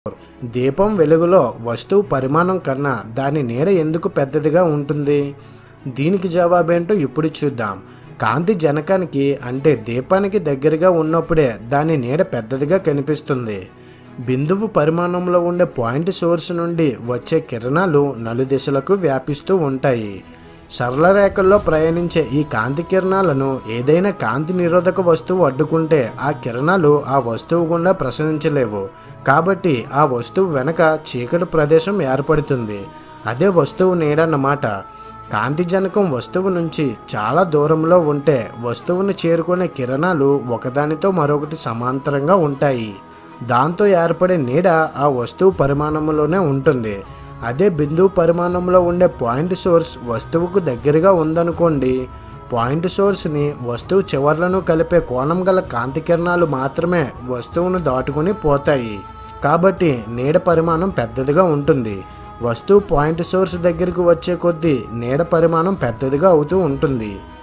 దీపం వెలుగులో వస్తువు పరిమాణం కన్నా దాని నీడ ఎందుకు పెద్దదిగా ఉంటుంది? దీనికి జవాబేంటో ఇప్పుడు చూద్దాం. కాంతి జనకానికి అంటే దీపానికి దగ్గరగా ఉన్నప్పుడే దాని నీడ పెద్దదిగా కనిపిస్తుంది. బిందువు పరిమాణంలో ఉండే పాయింట్ సోర్స్ నుండి వచ్చే కిరణాలు నలుదిశలకు వ్యాపిస్తూ ఉంటాయి. సరళ రేఖల్లో ప్రయాణించే ఈ కాంతి కిరణాలను ఏదైనా కాంతి నిరోధక వస్తువు అడ్డుకుంటే ఆ కిరణాలు ఆ వస్తువు గుండా ప్రసరించలేవు. కాబట్టి ఆ వస్తువు వెనక చీకటి ప్రదేశం ఏర్పడుతుంది. అదే వస్తువు నీడన్నమాట. కాంతి జనకం వస్తువు నుంచి చాలా దూరంలో ఉంటే వస్తువును చేరుకునే కిరణాలు ఒకదానితో మరొకటి సమాంతరంగా ఉంటాయి. దాంతో ఏర్పడే నీడ ఆ వస్తువు పరిమాణంలోనే ఉంటుంది. అదే బిందువు పరిమాణంలో ఉండే పాయింట్ సోర్స్ వస్తువుకు దగ్గరగా ఉందనుకోండి, పాయింట్ సోర్స్ని వస్తువు చివర్లను కలిపే కోణం గల కాంతి కిరణాలు మాత్రమే వస్తువును దాటుకుని పోతాయి. కాబట్టి నీడ పరిమాణం పెద్దదిగా ఉంటుంది. వస్తువు పాయింట్ సోర్స్ దగ్గరికి వచ్చే కొద్దీ నీడ పరిమాణం పెద్దదిగా అవుతూ ఉంటుంది.